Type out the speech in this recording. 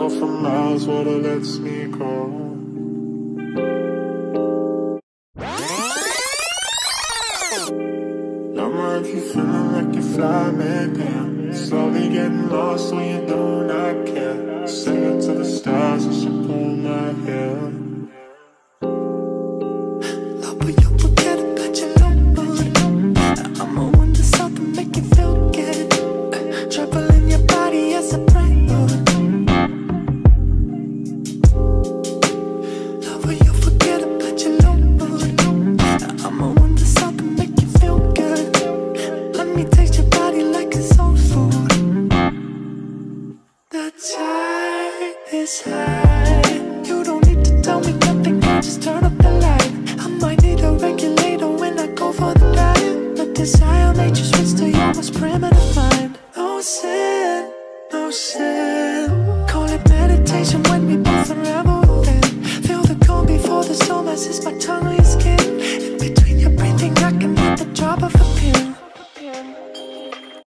out for miles, water lets me go. If you feeling like you fly me down, slowly getting lost when you do not care. Singing to the stars as you pull my hair. Love, but you forget about your love mood. I'ma wonder something make you feel good. Trouble in your body as a prelude. Love, but you forget about your love mood. I'ma wonder something make you feel good. Let me taste your body like it's soul food. The tide is high. You don't need to tell me nothing, girl, just turn up the light. I might need a regulator when I go for the ride. The desire made you switch to your most primitive mind. No sin, no sin. Call it meditation when we both unravel within. Feel the calm before the storm as it's my tongue.